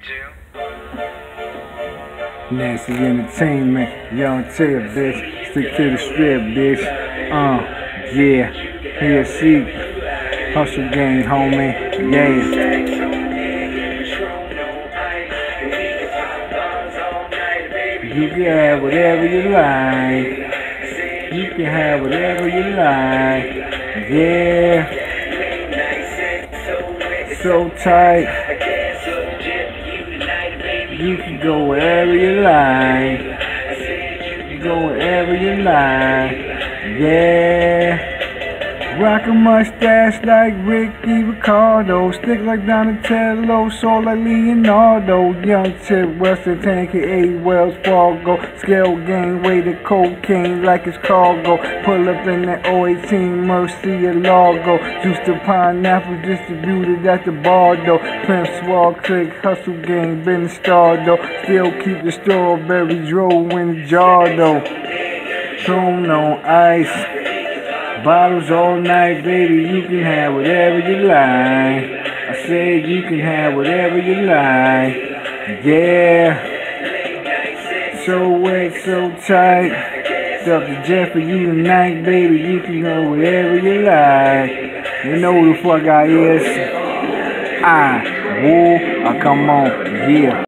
Nasty Entertainment, Young Tail, bitch. Stick to the strip, bitch. Yeah. Here, see. Hustle gang, homie. Yeah. You can have whatever you like. You can have whatever you like. Yeah. So tight. You can go wherever you like. You go wherever you like. Yeah. Rock a mustache like Ricky Ricardo. Stick like Donatello, soul like Leonardo. Young Tip, Western Tank, A. Wells Fargo. Scale gang, way to cocaine like it's cargo. Pull up in that 018 Mercy at Largo. Juice the pineapple distributed at the bar though. Pimp Swall Click, Hustle Gang, been a star though. Still keep the strawberries roll in the jar though. Throne on ice. Bottles all night, baby, you can have whatever you like. I said you can have whatever you like. Yeah. So wet, so tight. Stuff the jet for you tonight, baby, you can go wherever you like. You know who the fuck I is. Come on, yeah.